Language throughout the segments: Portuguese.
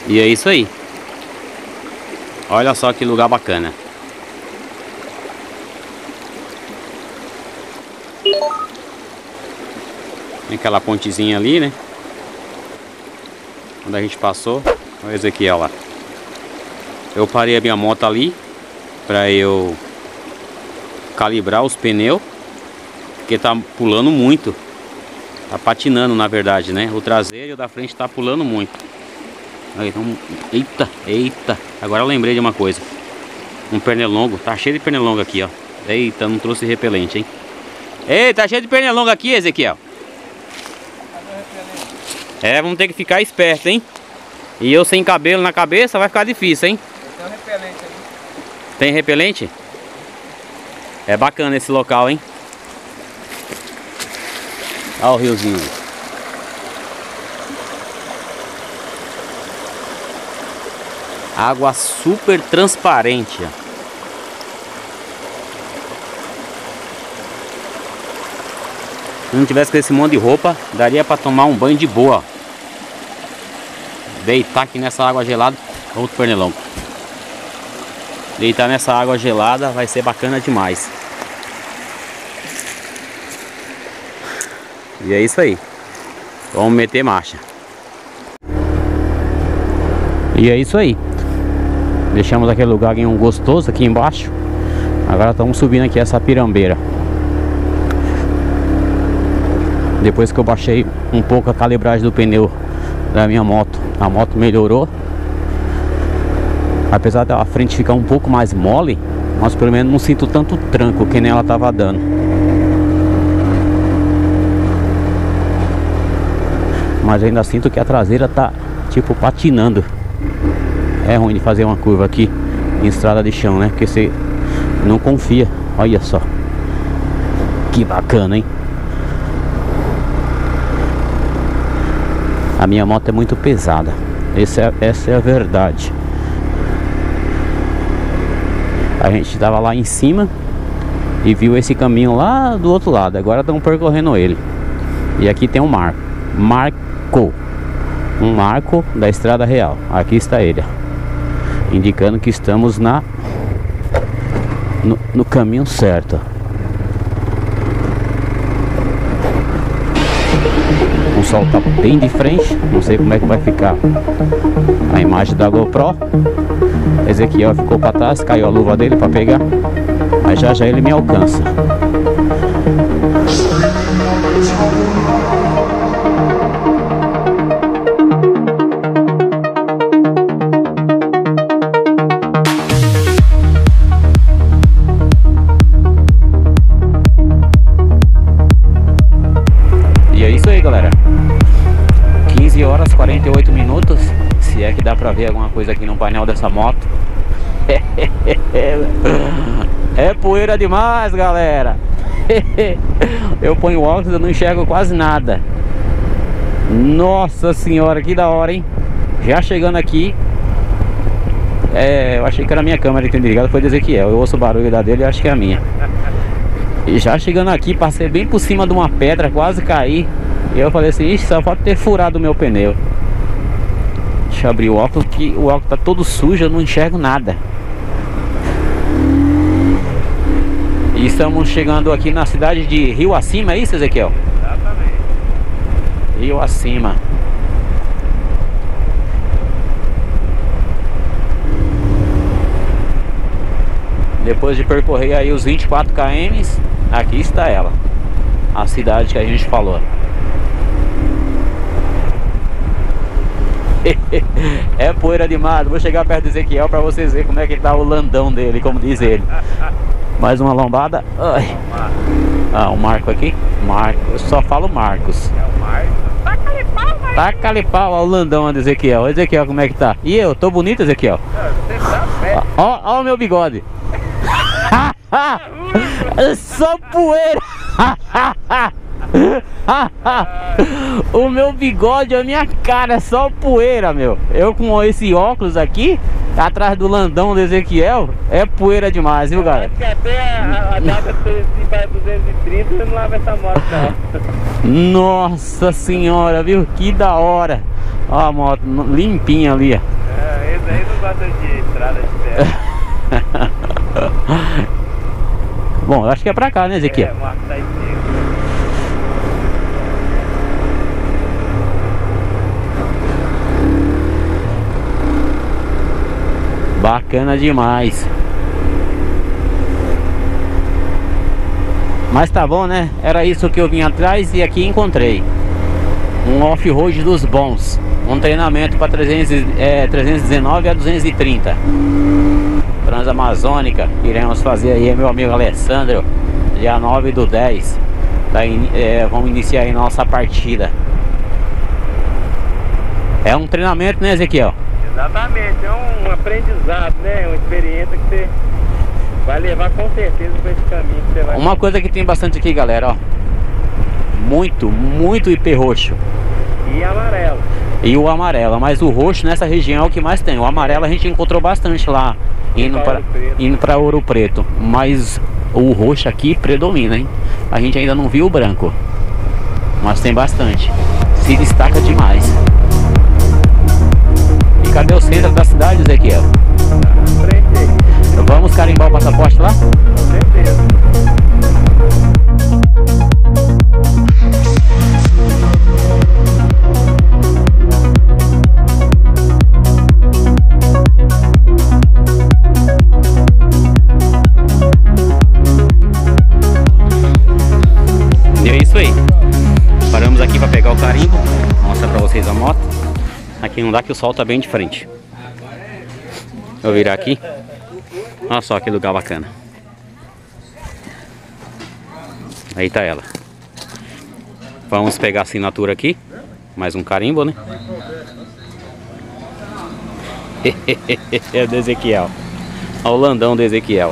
E é isso aí. Olha só que lugar bacana. Tem aquela pontezinha ali, né? Quando a gente passou. Olha o Ezequiel lá. Eu parei a minha moto ali pra eu calibrar os pneus, porque tá pulando muito. Tá patinando, na verdade, né? O traseiro e o da frente tá pulando muito. Aí, então, eita. Agora eu lembrei de uma coisa. Um pernilongo. Tá cheio de pernilongo aqui, ó. Eita, não trouxe repelente, hein? Ei, tá cheio de pernilongo aqui, Ezequiel. É, vamos ter que ficar esperto, hein? E eu sem cabelo na cabeça vai ficar difícil, hein? Tem um repelente ali. Tem repelente? É bacana esse local, hein? Olha o riozinho. Água super transparente, ó. Se não tivesse com esse monte de roupa, daria pra tomar um banho de boa. Deitar aqui nessa água gelada. Outro pernilongo. Deitar nessa água gelada vai ser bacana demais. E é isso aí. Vamos meter marcha. E é isso aí. Deixamos aquele lugar gostoso aqui embaixo. Agora estamos subindo aqui essa pirambeira. Depois que eu baixei um pouco a calibragem do pneu da minha moto, a moto melhorou. Apesar da frente ficar um pouco mais mole, mas pelo menos não sinto tanto tranco que nem ela estava dando. Mas ainda sinto que a traseira tá tipo patinando. É ruim de fazer uma curva aqui em estrada de chão, né? Porque você não confia. Olha só. Que bacana, hein? A minha moto é muito pesada. Essa é a verdade. A gente estava lá em cima e viu esse caminho lá do outro lado. Agora estamos percorrendo ele. E aqui tem um marco. Um marco da estrada real. Aqui está ele, indicando que estamos no caminho certo. O sol está bem de frente. Não sei como é que vai ficar a imagem da GoPro. Ezequiel ficou para trás, caiu a luva dele para pegar, mas já ele me alcança. E é isso aí, galera. 15 horas 48 minutos. Se é que dá pra ver alguma coisa aqui no painel dessa moto. É poeira demais, galera. Eu ponho óculos e eu não enxergo quase nada. Nossa senhora, que da hora, hein? Já chegando aqui, eu achei que era a minha câmera que tinha ligado, foi do Ezequiel. Eu ouço o barulho da dele e acho que é a minha. E já chegando aqui, passei bem por cima de uma pedra, quase caí. E eu falei assim, ixi, só pode ter furado o meu pneu. Deixa eu abrir o óculos, que o óculos tá todo sujo, eu não enxergo nada. E estamos chegando aqui na cidade de Rio Acima, é isso, Ezequiel? Exatamente. Rio Acima. Depois de percorrer aí os 24 km, aqui está ela, a cidade que a gente falou. É poeira demais. Vou chegar perto do Ezequiel para vocês verem como é que tá o landão dele, como diz ele. Mais uma lombada. Ai. Ah, um marco aqui. Marco. Eu só falo Marcos. É o Marcos. Taca-lhe pau, vai. Taca-lhe pau ao landão do Ezequiel. Ezequiel, como é que tá? E eu? Tô bonito, Ezequiel? Você tá perto. Ó o meu bigode. Só poeira. O meu bigode, a minha cara é só poeira, meu. Eu com esse óculos aqui, atrás do landão do Ezequiel, é poeira demais, viu, galera? Acho que até a data para 230 eu não lavo essa moto, não. Nossa senhora, viu? Que da hora. Ó a moto limpinha ali, ó. aí não gostam de estrada de terra. Bom, eu acho que é pra cá, né, Ezequiel? É, o Marco tá em cima. Bacana demais. Mas tá bom, né? Era isso que eu vim atrás e aqui encontrei um off-road dos bons. Um treinamento para 319 a 230 Transamazônica. Iremos fazer aí, meu amigo Alessandro, dia 9/10. Vamos iniciar aí nossa partida. É um treinamento, né, Ezequiel? Exatamente, é um aprendizado, né? Uma experiência que você vai levar com certeza para esse caminho que você vai. Uma coisa que tem bastante aqui, galera, ó. Muito IP roxo. E amarelo. E o amarelo, mas o roxo nessa região é o que mais tem. O amarelo a gente encontrou bastante lá, indo para Ouro Preto. Mas o roxo aqui predomina, hein? A gente ainda não viu o branco, mas tem bastante. Se destaca demais. E cadê o centro da cidade, Ezequiel? Frente aí. Vamos carimbar o passaporte lá? Com certeza. E é isso aí. Paramos aqui para pegar o carimbo. Vou mostrar para vocês a moto. Aqui não dá que o sol tá bem de frente. Vou virar aqui. Olha só que lugar bacana. Aí tá ela. Vamos pegar a assinatura aqui. Mais um carimbo, né? É o do Ezequiel. Olha o landão do Ezequiel.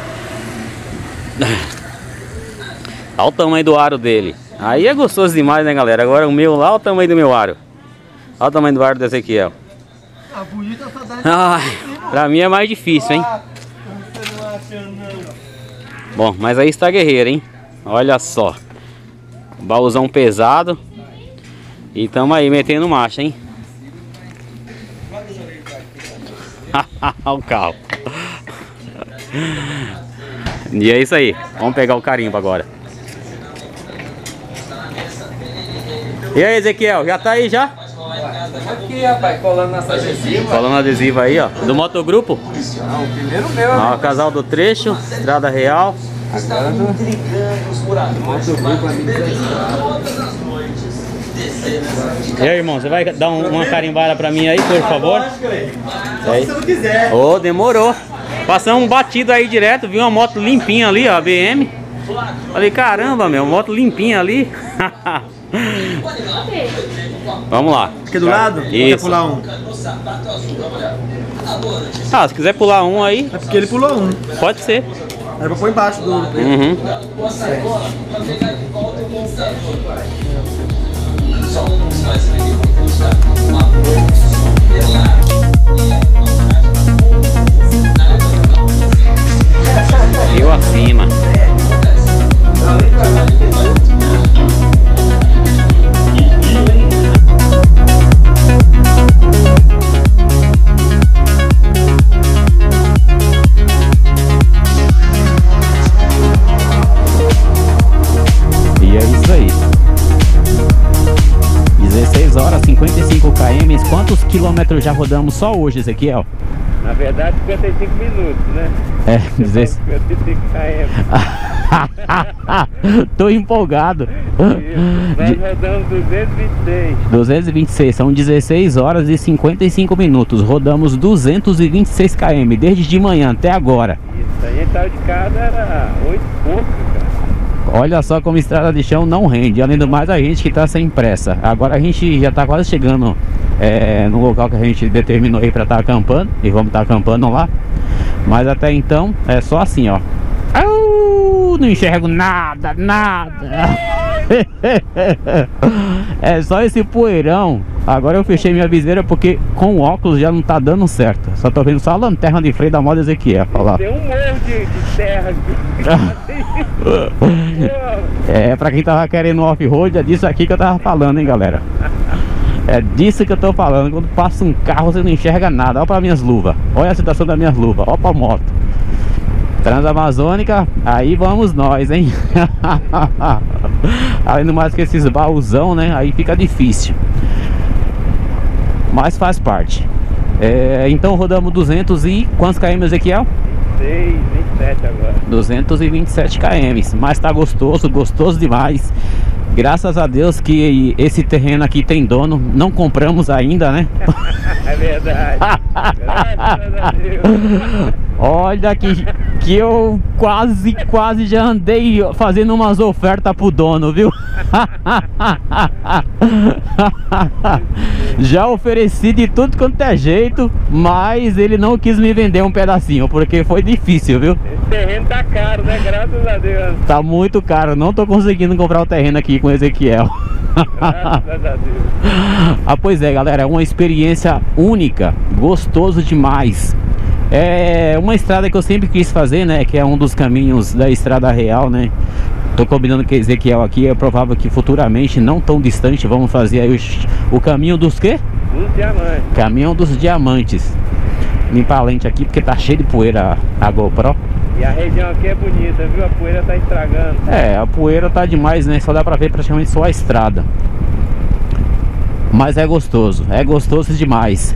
Olha o tamanho do aro dele. Aí é gostoso demais, né, galera? Agora o meu lá, olha o tamanho do meu aro. Olha o tamanho do aro do Ezequiel. Ai, pra mim é mais difícil, hein? Bom, mas aí está guerreiro, hein? Olha só. Baúzão pesado. E tamo aí metendo marcha, hein? Olha o carro. E é isso aí. Vamos pegar o carimbo agora. E aí, Ezequiel, já tá aí já? Aqui, rapaz, colando nessa adesiva. Colando adesivo aí, ó. Do motogrupo? Não, o primeiro meu. Ó, casal do trecho, Estrada Real. Agora do motogrupo E aí, irmão, você vai dar uma carimbada pra mim aí, por favor? Só se você quiser. Ô, demorou. Passamos um batido aí direto, vi uma moto limpinha ali, ó, a BM. Falei, caramba, meu, moto limpinha ali. Vamos lá. Aqui do lado? Isso. Quer pular um? Ah, se quiser pular um aí, É porque ele pulou um. pode ser. Aí eu vou pôr embaixo do preto. Uhum. Eu acima. E é isso aí. 16 horas, 55 km. Quantos quilômetros já rodamos só hoje, Ezequiel? Na verdade, 55 minutos, né? É, 16. 55 km. Tô empolgado. Nós rodamos 226. 226, são 16 horas e 55 minutos. Rodamos 226 km desde de manhã até agora. Isso, a gente saiu de casa, era 8 e pouco, cara. Olha só como estrada de chão não rende. Além do mais, a gente que tá sem pressa. Agora a gente já tá quase chegando no local que a gente determinou aí pra estar acampando. E vamos estar acampando lá. Mas até então é só assim, ó. Não enxergo nada, nada. É só esse poeirão. Agora eu fechei minha viseira porque com o óculos já não tá dando certo. Só tô vendo só a lanterna de freio da moda Ezequiel. Olha lá. Tem um monte de terra aqui. É, pra quem tava querendo off-road, é disso aqui que eu tava falando, hein, galera. É disso que eu tô falando. Quando passa um carro você não enxerga nada. Olha para minhas luvas. Olha a situação das minhas luvas. Olha pra moto. Transamazônica, aí vamos nós, hein? Além do mais que esses baúzão, né? Aí fica difícil. Mas faz parte. Então rodamos 200 e... Quantos km, Ezequiel? 26, 27 agora. 227 km. Mas tá gostoso, gostoso demais. Graças a Deus que esse terreno aqui tem dono. Não compramos ainda, né? É verdade. Graças a Deus. Olha que eu quase já andei fazendo umas ofertas pro dono, viu? Já ofereci de tudo quanto é jeito, mas ele não quis me vender um pedacinho, porque foi difícil, viu? Esse terreno tá caro, né? Graças a Deus. Tá muito caro, não tô conseguindo comprar o terreno aqui com o Ezequiel. Graças a Deus. Ah, pois é, galera, é uma experiência única, gostoso demais. É uma estrada que eu sempre quis fazer, né? Que é um dos caminhos da estrada real, né? Tô combinando com o Ezequiel aqui. É provável que futuramente, não tão distante, vamos fazer aí o caminho dos quê? Dos diamantes. Caminho dos diamantes. Limpar a lente aqui porque tá cheio de poeira a GoPro. E a região aqui é bonita, viu? A poeira tá estragando. A poeira tá demais, né? Só dá pra ver praticamente só a estrada. Mas é gostoso demais.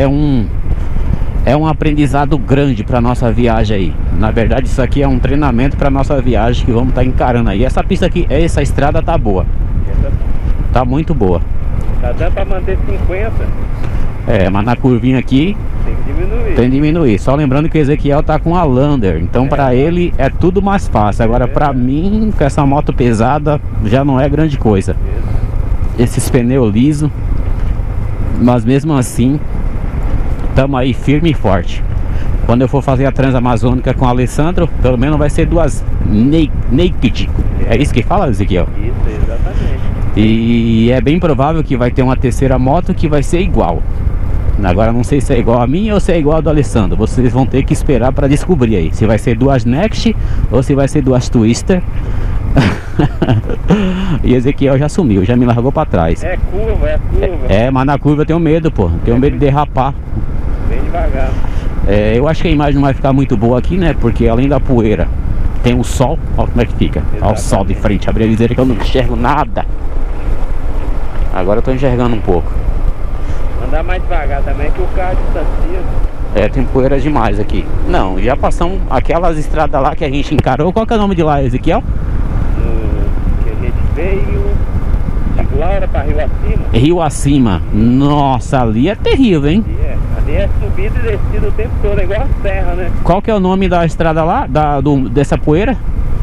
É um aprendizado grande para nossa viagem aí. Na verdade, isso aqui é um treinamento para nossa viagem que vamos estar encarando aí. Essa pista aqui, essa estrada tá boa. Tá muito boa. Tá dando para manter 50. Mas na curvinha aqui tem que diminuir. Tem que diminuir. Só lembrando que o Ezequiel tá com a Lander. Então para ele é tudo mais fácil. Agora para mim, com essa moto pesada, já não é grande coisa. Esses pneus lisos. Mas mesmo assim, tamo aí firme e forte. Quando eu for fazer a Transamazônica com o Alessandro, pelo menos vai ser duas naked. É isso que fala, Ezequiel? Isso, exatamente. E é bem provável que vai ter uma terceira moto que vai ser igual. Agora não sei se é igual a minha ou se é igual a do Alessandro. Vocês vão ter que esperar para descobrir aí. Se vai ser duas Next ou se vai ser duas Twister. E Ezequiel já sumiu, já me largou para trás. É curva. Mas na curva eu tenho medo, pô. Tenho medo de derrapar. Bem devagar. Eu acho que a imagem não vai ficar muito boa aqui, né? Porque além da poeira tem o sol. Olha como é que fica. Olha o sol de frente. Abri a viseira que eu não enxergo nada. Agora eu tô enxergando um pouco. Andar mais devagar também, que o carro distancia. Tem poeira demais aqui. Não, já passamos aquelas estradas lá que a gente encarou. Qual que é o nome de lá, Ezequiel? Que a gente veio de Glaura para Rio Acima. Rio Acima. Nossa, ali é terrível, hein? Ali é subida e descida o tempo todo, é igual a serra, né? Qual que é o nome da estrada lá? Dessa poeira?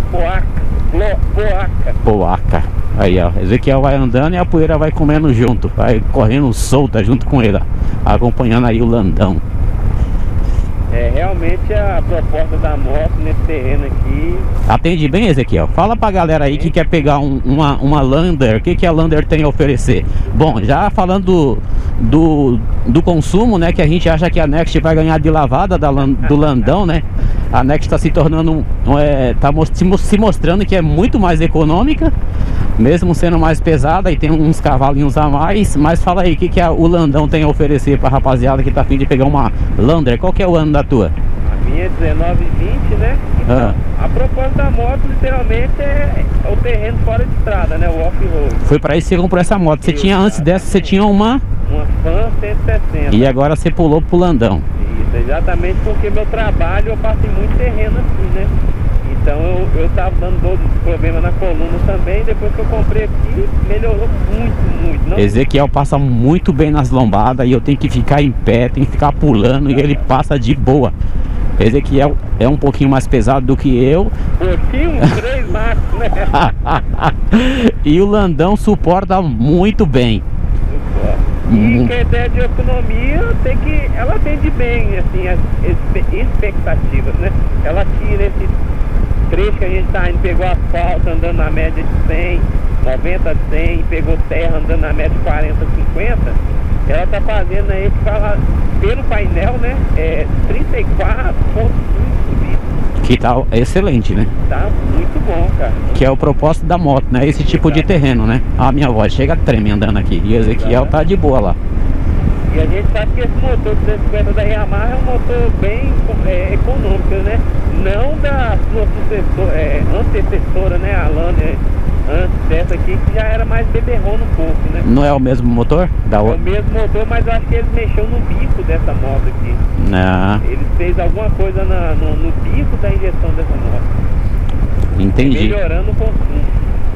Poaca. Aí, ó, Ezequiel vai andando e a poeira vai comendo junto. Vai correndo solta junto com ele, ó, acompanhando aí o Landão. Realmente a proposta da moto nesse terreno aqui. Atende bem, Ezequiel? Fala pra galera aí que quer pegar uma Lander. O que a Lander tem a oferecer? Bom, já falando do consumo, né? Que a gente acha que a Next vai ganhar de lavada do Landão, né? A Next está se tornando, se mostrando que é muito mais econômica, mesmo sendo mais pesada e tem uns cavalinhos a mais. Mas fala aí, o que o Landão tem a oferecer pra rapaziada que tá a fim de pegar uma Lander? Qual que é o ano da tua? A minha é 19,20, né? Então, a proposta da moto literalmente é o terreno fora de estrada, né? O off-road. Foi pra isso que você comprou essa moto. Você tinha, antes dessa, você tinha uma Fan 160. E agora você pulou pro Landão. Isso, exatamente porque meu trabalho eu passo em muito terreno assim, né? Então eu tava dando todo esse problema na coluna também. Depois que eu comprei aqui, melhorou muito. Não? Ezequiel passa muito bem nas lombadas e eu tenho que ficar em pé, tenho que ficar pulando e ele passa de boa. Ezequiel é um pouquinho mais pesado do que eu. Pouquinho, 3 máximo, né? E o Landão suporta muito bem. E que a ideia de economia ela atende bem assim, as expectativas, né? Ela tira esse trecho que a gente tá indo, pegou asfalto andando na média de 100, 90 a 100, pegou terra andando na média de 40 a 50. Ela tá fazendo aí pelo painel, né, é 34,5 litros. Que tá excelente, né? Tá muito bom, cara. Que é o propósito da moto, né? Esse tipo de terreno, né? A minha voz chega a tremer andando aqui. E o Ezequiel tá de boa lá. E a gente sabe que esse motor 250 da Yamaha é um motor bem econômico, né? Não da sua antecessora, né, a Lander, antes dessa aqui, que já era mais beberrona um pouco, né? Não é o mesmo motor? É o mesmo motor, mas eu acho que eles mexeram no bico dessa moto aqui. Não. Eles fez alguma coisa no bico da injeção dessa moto. Entendi. Melhorando o consumo.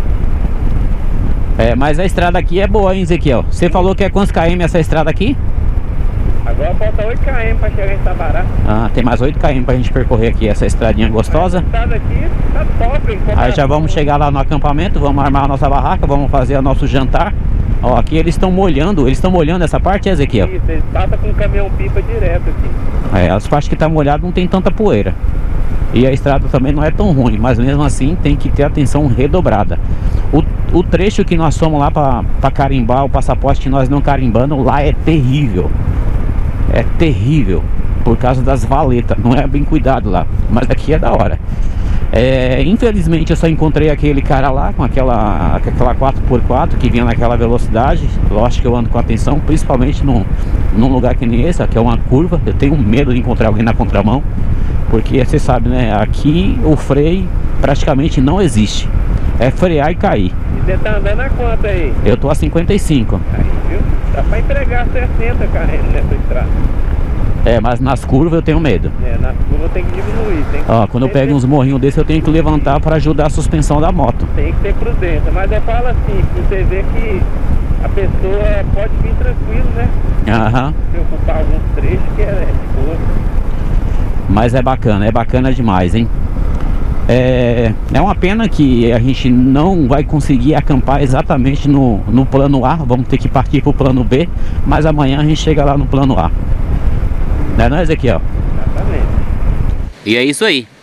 É, mas a estrada aqui é boa, hein, Ezequiel? Você falou que é quantos km essa estrada aqui? Agora falta 8 km para chegar em Sabará. Ah, tem mais 8 km pra gente percorrer aqui, essa estradinha gostosa. A estrada aqui tá top, hein? Aí já vamos chegar lá no acampamento, vamos armar a nossa barraca, vamos fazer o nosso jantar. Ó, aqui eles estão molhando essa parte, Ezequiel? Isso, eles passam com um caminhão-pipa direto aqui. É, as partes que tá molhado não tem tanta poeira. E a estrada também não é tão ruim, mas mesmo assim tem que ter atenção redobrada. O trecho que nós fomos lá pra carimbar o passaporte que nós não carimbando, lá é terrível. É terrível, por causa das valetas, não é bem cuidado lá. Mas aqui é da hora. Infelizmente eu só encontrei aquele cara lá com aquela 4x4 que vinha naquela velocidade. Lógico que eu ando com atenção, principalmente num lugar que nem esse, que é uma curva. Eu tenho medo de encontrar alguém na contramão, porque você sabe, né, aqui o freio praticamente não existe. É frear e cair. E você tá andando a quanto aí? Eu tô a 55. Aí, viu? Dá pra entregar 60 carregando nessa estrada. É, mas nas curvas eu tenho medo. Nas curvas tem que diminuir. Ó, quando eu pego uns morrinhos desses eu tenho que levantar para ajudar a suspensão da moto. Tem que ter prudência, mas eu falo assim, pra você ver que a pessoa pode vir tranquilo, né? Aham. Se ocupar alguns trechos que é de boa. Mas é bacana demais, hein? É uma pena que a gente não vai conseguir acampar exatamente no plano A. Vamos ter que partir pro plano B, mas amanhã a gente chega lá no plano A. Não é, Ezequiel? Exatamente. E é isso aí.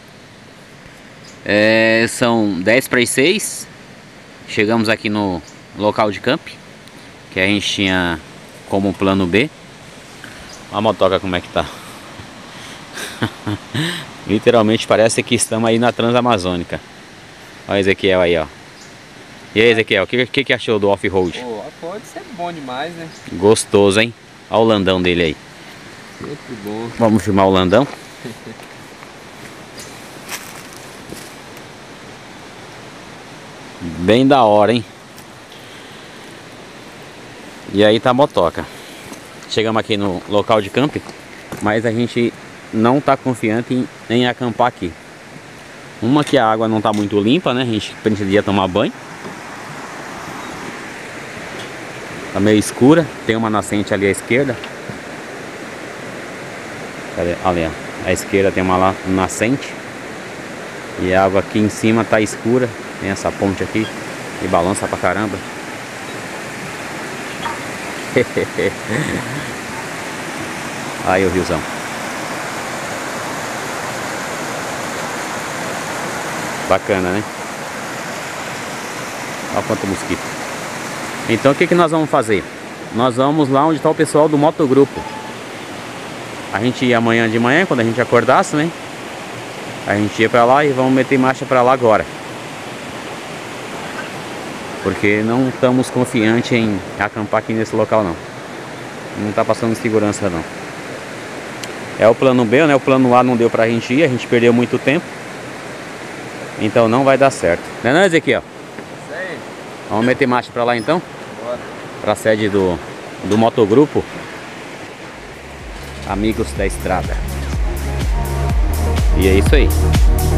São 10 para as 6. Chegamos aqui no local de camp, que a gente tinha como plano B. A motoca como é que tá. Literalmente parece que estamos aí na Transamazônica. Olha o Ezequiel aí, ó. E aí, Ezequiel, o que achou do off-road? Pô, off-road é bom demais, né? Gostoso, hein? Olha o landão dele aí. Sempre bom. Vamos filmar o landão? Bem da hora, hein? E aí tá a motoca. Chegamos aqui no local de camp, mas a gente não tá confiante em acampar aqui. Uma que a água não tá muito limpa, né? A gente precisaria tomar banho. Tá meio escura. Tem uma nascente ali à esquerda. Cadê? Ali, ó. À esquerda tem uma nascente. E a água aqui em cima tá escura. Tem essa ponte aqui e balança pra caramba. Aí o riozão. Bacana, né? Olha quanto mosquito. Então o que nós vamos fazer? Nós vamos lá onde está o pessoal do motogrupo. A gente ia amanhã de manhã, quando a gente acordasse, né? A gente ia pra lá e vamos meter marcha pra lá agora. Porque não estamos confiantes em acampar aqui nesse local não. Não tá passando segurança não. É o plano B, né? O plano A não deu pra gente ir, a gente perdeu muito tempo. Então não vai dar certo. Não é não, Ezequiel? Sei. Vamos meter marcha pra lá então? Bora. Pra sede do motogrupo Amigos da Estrada. E é isso aí.